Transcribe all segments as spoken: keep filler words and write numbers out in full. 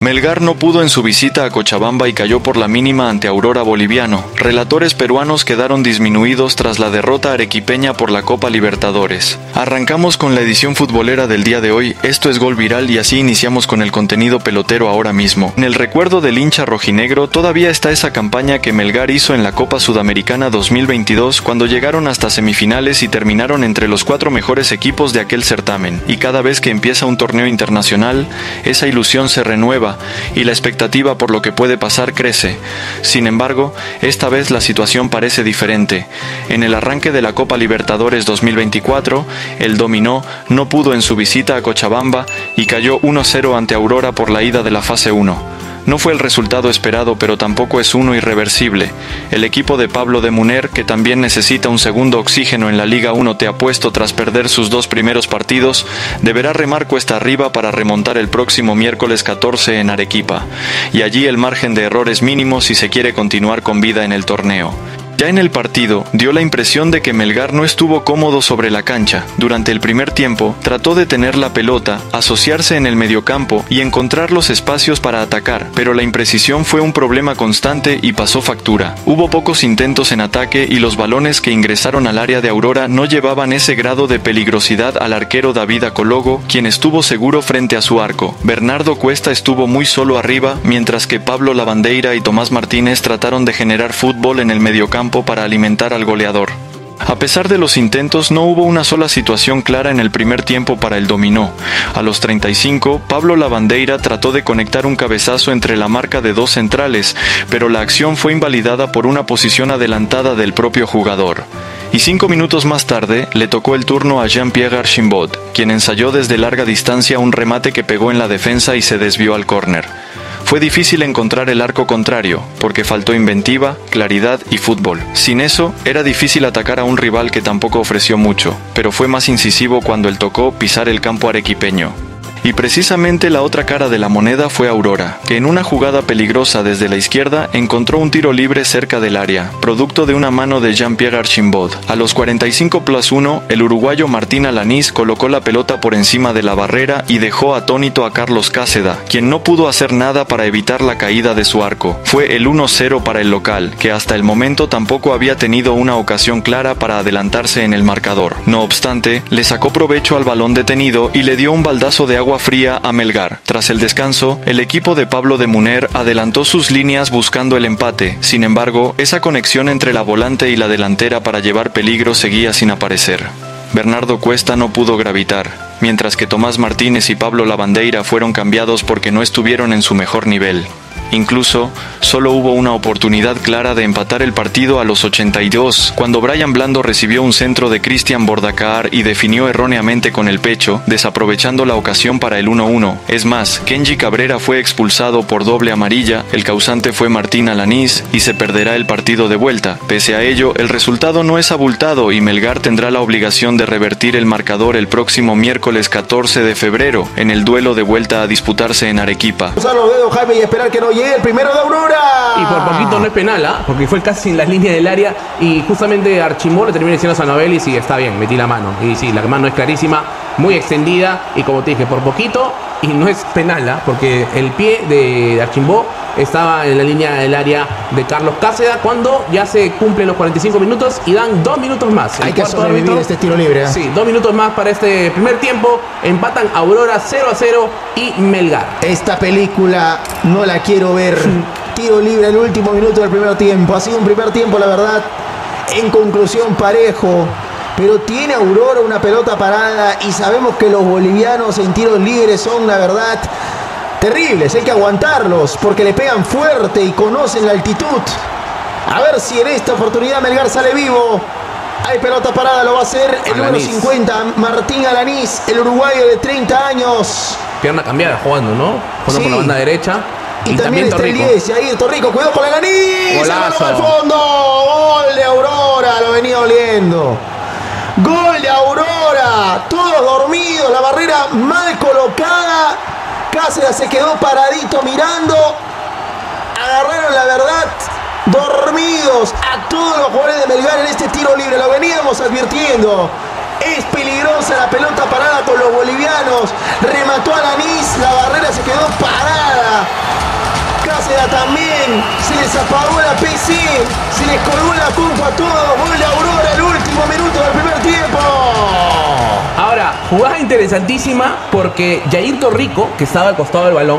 Melgar no pudo en su visita a Cochabamba y cayó por la mínima ante Aurora Boliviano. Relatores peruanos quedaron disminuidos tras la derrota arequipeña por la Copa Libertadores. Arrancamos con la edición futbolera del día de hoy. Esto es Gol Viral y así iniciamos con el contenido pelotero ahora mismo. En el recuerdo del hincha rojinegro todavía está esa campaña que Melgar hizo en la Copa Sudamericana dos mil veintidós cuando llegaron hasta semifinales y terminaron entre los cuatro mejores equipos de aquel certamen. Y cada vez que empieza un torneo internacional, esa ilusión se renueva y la expectativa por lo que puede pasar crece. Sin embargo, esta vez la situación parece diferente. En el arranque de la Copa Libertadores dos mil veinticuatro, el Dominó no pudo en su visita a Cochabamba y cayó uno a cero ante Aurora por la ida de la fase uno. No fue el resultado esperado, pero tampoco es uno irreversible. El equipo de Pablo de Munner, que también necesita un segundo oxígeno en la Liga uno Te Apuesto tras perder sus dos primeros partidos, deberá remar cuesta arriba para remontar el próximo miércoles catorce en Arequipa. Y allí el margen de error es mínimo si se quiere continuar con vida en el torneo. Ya en el partido, dio la impresión de que Melgar no estuvo cómodo sobre la cancha. Durante el primer tiempo, trató de tener la pelota, asociarse en el mediocampo y encontrar los espacios para atacar, pero la imprecisión fue un problema constante y pasó factura. Hubo pocos intentos en ataque y los balones que ingresaron al área de Aurora no llevaban ese grado de peligrosidad al arquero David Acologo, quien estuvo seguro frente a su arco. Bernardo Cuesta estuvo muy solo arriba, mientras que Pablo Lavandeira y Tomás Martínez trataron de generar fútbol en el mediocampo para alimentar al goleador. A pesar de los intentos, no hubo una sola situación clara en el primer tiempo para el Dominó. A los treinta y cinco, Pablo Lavandeira trató de conectar un cabezazo entre la marca de dos centrales, pero la acción fue invalidada por una posición adelantada del propio jugador. Y cinco minutos más tarde, le tocó el turno a Jean-Pierre Archimbot, quien ensayó desde larga distancia un remate que pegó en la defensa y se desvió al córner. Fue difícil encontrar el arco contrario, porque faltó inventiva, claridad y fútbol. Sin eso, era difícil atacar a un rival que tampoco ofreció mucho, pero fue más incisivo cuando él tocó pisar el campo arequipeño. Y precisamente la otra cara de la moneda fue Aurora, que en una jugada peligrosa desde la izquierda encontró un tiro libre cerca del área, producto de una mano de Jean-Pierre Archimbot. A los cuarenta y cinco plus uno, el uruguayo Martín Alanís colocó la pelota por encima de la barrera y dejó atónito a Carlos Cáceda, quien no pudo hacer nada para evitar la caída de su arco. Fue el uno cero para el local, que hasta el momento tampoco había tenido una ocasión clara para adelantarse en el marcador. No obstante, le sacó provecho al balón detenido y le dio un baldazo de agua fría a Melgar. Tras el descanso, el equipo de Pablo de Munner adelantó sus líneas buscando el empate. Sin embargo, esa conexión entre la volante y la delantera para llevar peligro seguía sin aparecer. Bernardo Cuesta no pudo gravitar, mientras que Tomás Martínez y Pablo Lavandeira fueron cambiados porque no estuvieron en su mejor nivel. Incluso, solo hubo una oportunidad clara de empatar el partido a los ochenta y dos, cuando Brian Blando recibió un centro de Cristian Bordacar y definió erróneamente con el pecho, desaprovechando la ocasión para el uno uno. Es más, Kenji Cabrera fue expulsado por doble amarilla, el causante fue Martín Alanís y se perderá el partido de vuelta. Pese a ello, el resultado no es abultado y Melgar tendrá la obligación de revertir el marcador el próximo miércoles catorce de febrero, en el duelo de vuelta a disputarse en Arequipa. Usar los dedos, Jaime, y esperar que no llegue el primero de Aurora. Y por poquito no es penal, ¿eh? Porque fue casi en las líneas del área y justamente Archimbot le termina diciendo a Sanovelli, sí, está bien, metí la mano. Y sí, la mano es clarísima, muy extendida y como te dije, por poquito y no es penal, ¿eh? Porque el pie de Archimbot estaba en la línea del área de Carlos Cáceda cuando ya se cumplen los cuarenta y cinco minutos y dan dos minutos más. Hay que sobrevivir árbitro, este tiro libre. ¿eh? Sí, dos minutos más para este primer tiempo. Empatan Aurora cero a cero y Melgar. Esta película no la quiero ver. Tiro libre el último minuto del primer tiempo. Ha sido un primer tiempo, la verdad, en conclusión parejo. Pero tiene Aurora una pelota parada y sabemos que los bolivianos en tiros libres son, la verdad, terribles. Hay que aguantarlos porque le pegan fuerte y conocen la altitud. A ver si en esta oportunidad Melgar sale vivo. Hay pelota parada, lo va a hacer el número cincuenta, Martín Alanís, el uruguayo de treinta años. Pierna cambiada jugando, ¿no? Jugando sí. Por la banda derecha. Y, y también, también está el diez, ahí Torrico, cuidado con Alanís. Golazo. Al fondo, gol de Aurora, lo venía oliendo. Gol de Aurora, todos dormidos, la barrera mal colocada. Cáceres se quedó paradito mirando. Agarraron, la verdad, dormidos a todos los jugadores de Melgar en este tiro libre. Lo veníamos advirtiendo. Es peligrosa la pelota parada con los bolivianos. Remató Alanís, la barrera se quedó parada. también. Se les apagó la P C. Se les colgó la compu a todos. Gol de Aurora el último minuto del primer tiempo. Ahora, jugada interesantísima porque Jair Torrico, que estaba al costado del balón,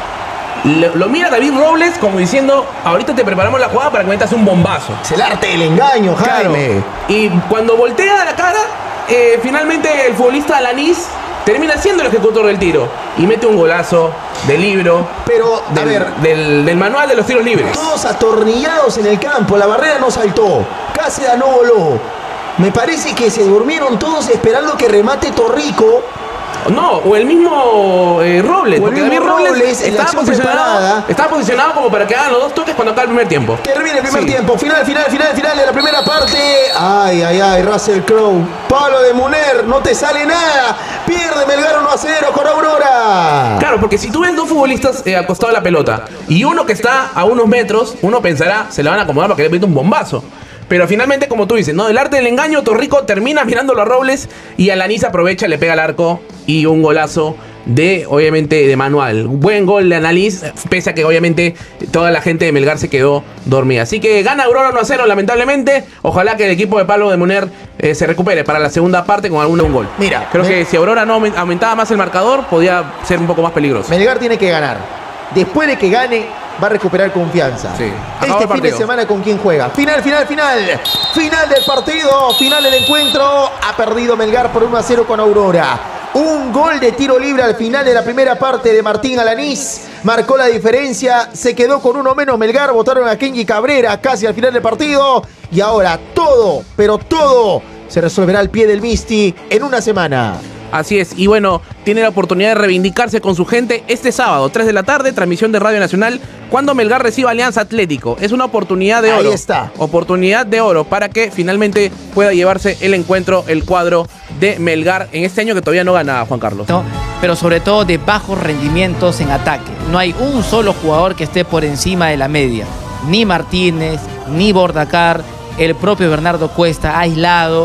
lo, lo mira David Robles como diciendo, ahorita te preparamos la jugada para que metas un bombazo. Es el arte del engaño, Jaime. Claro. Y cuando voltea la cara, eh, finalmente el futbolista Alanís termina siendo el ejecutor del tiro y mete un golazo del libro. Pero, a del, ver, del, del manual de los tiros libres. Todos atornillados en el campo, la barrera no saltó, Cáceres no voló. Me parece que se durmieron todos esperando que remate Torrico. No, o el mismo eh, Robles, o el porque mismo David Robles, Robles en la estaba, acción posicionado, preparada. estaba posicionado como para que hagan los dos toques cuando acabe el primer tiempo. Termina el primer Sí. tiempo, final, final, final, final de la primera parte. Ay, ay, ay, Russell Crowe. Pablo de Muner, no te sale nada. Pierde Melgar uno a cero con Aurora. Claro, porque si tú ves dos futbolistas eh, al costado de la pelota y uno que está a unos metros, uno pensará, se le van a acomodar para que le meta un bombazo. Pero finalmente, como tú dices, ¿no? El arte del engaño, Torrico termina mirándolo a Robles y Alanís aprovecha, le pega al arco y un golazo de, obviamente, de manual. Buen gol de Alanís, pese a que obviamente toda la gente de Melgar se quedó dormida. Así que gana Aurora uno a cero, lamentablemente. Ojalá que el equipo de Pablo de Muner eh, se recupere para la segunda parte con algún un gol. Mira, creo me- que si Aurora no aument- aumentaba más el marcador, podía ser un poco más peligroso. Melgar tiene que ganar. Después de que gane, va a recuperar confianza. Sí. Acabó Este el fin de partido. semana, ¿con quién juega? Final, final, final. Final del partido, final del encuentro. Ha perdido Melgar por uno a cero con Aurora. Un gol de tiro libre al final de la primera parte de Martín Alanís. Marcó la diferencia. Se quedó con uno menos Melgar. Votaron a Kenji Cabrera casi al final del partido. Y ahora todo, pero todo, se resolverá al pie del Misti en una semana. Así es, y bueno, tiene la oportunidad de reivindicarse con su gente este sábado, tres de la tarde, transmisión de Radio Nacional, cuando Melgar reciba Alianza Atlético. Es una oportunidad de Ahí oro. está. Oportunidad de oro para que finalmente pueda llevarse el encuentro, el cuadro de Melgar en este año que todavía no gana, Juan Carlos. ¿no? Pero sobre todo de bajos rendimientos en ataque. No hay un solo jugador que esté por encima de la media. Ni Martínez, ni Bordacar, el propio Bernardo Cuesta aislado.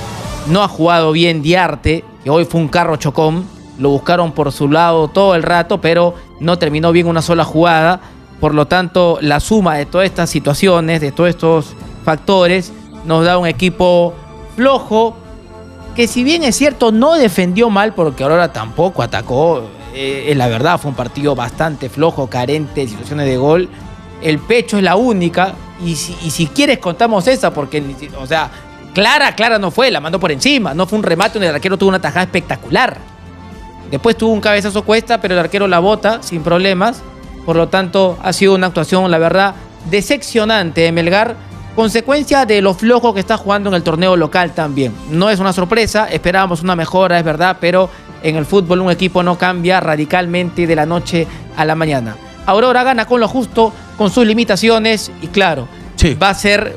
No ha jugado bien Diarte, que hoy fue un carro chocón. Lo buscaron por su lado todo el rato, pero no terminó bien una sola jugada. Por lo tanto, la suma de todas estas situaciones, de todos estos factores, nos da un equipo flojo, que si bien es cierto no defendió mal, porque Aurora tampoco atacó, eh, la verdad fue un partido bastante flojo, carente de situaciones de gol. El pecho es la única, y si, y si quieres contamos esa, porque, o sea, clara, clara no fue, la mandó por encima, no fue un remate donde el arquero tuvo una tajada espectacular. Después tuvo un cabezazo Cuesta, pero el arquero la bota sin problemas. Por lo tanto, ha sido una actuación, la verdad, decepcionante de Melgar, consecuencia de lo flojo que está jugando en el torneo local también. No es una sorpresa, esperábamos una mejora, es verdad, pero en el fútbol un equipo no cambia radicalmente de la noche a la mañana. Aurora gana con lo justo, con sus limitaciones, y claro, Sí. va a ser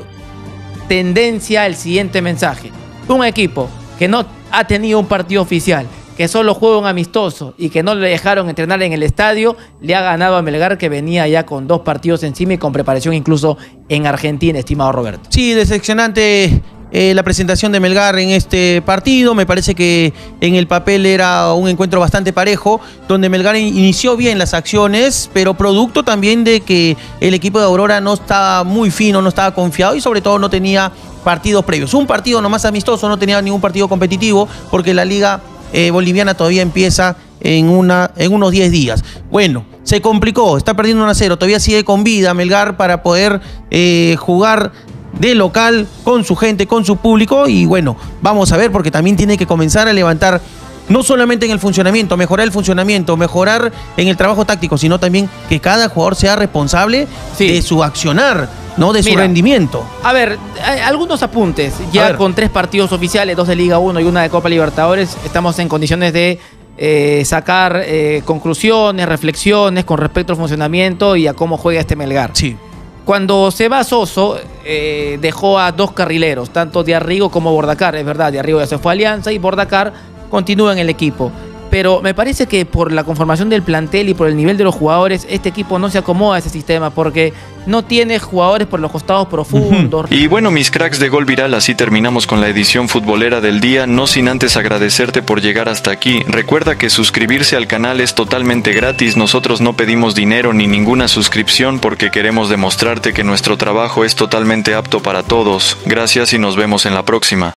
tendencia el siguiente mensaje. Un equipo que no ha tenido un partido oficial, que solo juega un amistoso y que no le dejaron entrenar en el estadio, le ha ganado a Melgar, que venía ya con dos partidos encima y con preparación incluso en Argentina, estimado Roberto. Sí, decepcionante eh, la presentación de Melgar en este partido. Me parece que en el papel era un encuentro bastante parejo, donde Melgar in- inició bien las acciones, pero producto también de que el equipo de Aurora no estaba muy fino, no estaba confiado y sobre todo no tenía partidos previos. Un partido nomás amistoso, no tenía ningún partido competitivo, porque la liga eh, boliviana todavía empieza en, una, en unos diez días. Bueno, se complicó, está perdiendo uno a cero, todavía sigue con vida Melgar para poder eh, jugar de local con su gente, con su público, y bueno, vamos a ver, porque también tiene que comenzar a levantar, no solamente en el funcionamiento, mejorar el funcionamiento, mejorar en el trabajo táctico, sino también que cada jugador sea responsable Sí. de su accionar, no de su Mira. rendimiento. A ver, hay algunos apuntes. A Ya ver. con tres partidos oficiales, dos de Liga uno y una de Copa Libertadores, estamos en condiciones de eh, sacar eh, conclusiones, reflexiones con respecto al funcionamiento y a cómo juega este Melgar. Sí. Cuando se va Soso, eh, dejó a dos carrileros, tanto Diarrigo como Bordacar. Es verdad, Diarrigo ya se fue a Alianza y Bordacar continúa en el equipo. pero me parece que por la conformación del plantel y por el nivel de los jugadores, este equipo no se acomoda a ese sistema porque no tiene jugadores por los costados profundos. Y bueno, mis cracks de Gol Viral, así terminamos con la edición futbolera del día, no sin antes agradecerte por llegar hasta aquí. Recuerda que suscribirse al canal es totalmente gratis, nosotros no pedimos dinero ni ninguna suscripción porque queremos demostrarte que nuestro trabajo es totalmente apto para todos. Gracias y nos vemos en la próxima.